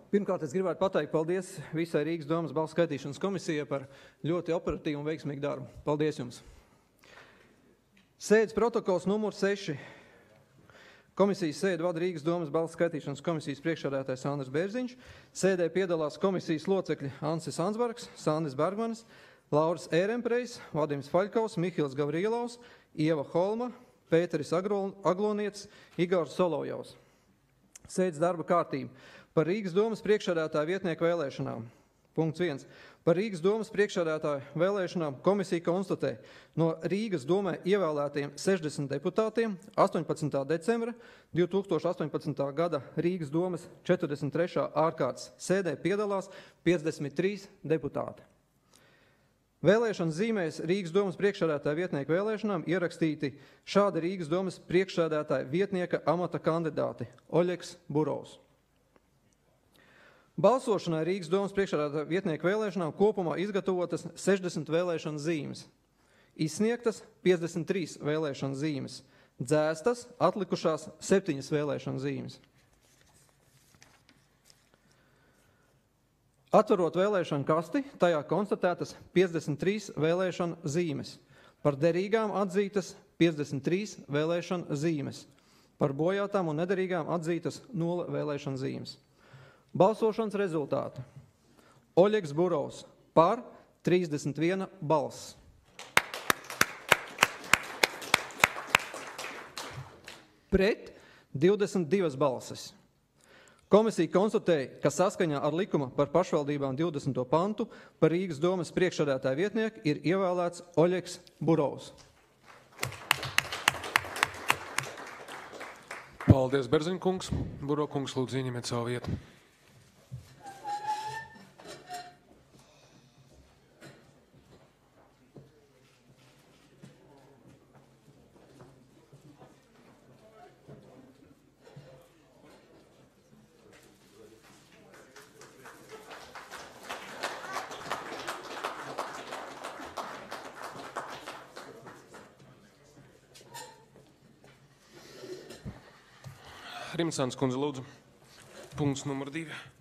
Pirmkārt, es gribētu pateikt paldies visai Rīgas domas balsu skaitīšanas komisijai par ļoti operatīvu un veiksmīgu darbu. Paldies jums! Sēdes protokols numur 6. Komisijas sēdi vada Rīgas domas balsu skaitīšanas komisijas priekšsēdētājs Andris Bērziņš. Sēdē piedalās komisijas locekļi Ansis Ansbergs, Sandis Bergmanis, Lauris Ēremprejs, Vadims Faļkaus, Mihils Gavrielavs, Ieva Holma, Pēteris Aglonietis, Igors Solovjovs. Sēdes darba kārtība. Par Rīgas domas priekšsēdētāja vietnieku vēlēšanām. Punkts 1. Par Rīgas domas priekšsēdētāju vēlēšanām komisija konstatē no Rīgas domē ievēlētiem 60 deputātiem 18. decembra 2018. gada Rīgas domas 43. ārkārtas sēdē piedalās 53 deputāti. Vēlēšanas zīmēs Rīgas domas priekšsēdētāja vietnieku vēlēšanām ierakstīti šādi Rīgas domas priekšsēdētāja vietnieka amata kandidāti Oļegs Burovs. Balsošanai Rīgas domas priekšsēdētāja vietnieku vēlēšanām kopumā izgatavotas 60 vēlēšana zīmes, izsniegtas 53 vēlēšana zīmes, dzēstas atlikušās 7 vēlēšana zīmes. Atverot vēlēšanu kasti, tajā konstatētas 53 vēlēšana zīmes, par derīgām atzītas 53 vēlēšana zīmes, par bojātām un nederīgām atzītas 0 vēlēšana zīmes. Balsošanas rezultāti. Oļegs Burovs par 31 balss. Pret 22 balsis. Komisija konstatēja, ka saskaņā ar likuma par pašvaldībām 20. pantu par Rīgas domas priekšsēdētāja vietnieku ir ievēlēts Oļegs Burovs. Paldies, Berziņkungs. Burokungs, lūdzu, ieņemiet savu vietu. Rimsāns kundze, lūdzu. Punkts numur 2.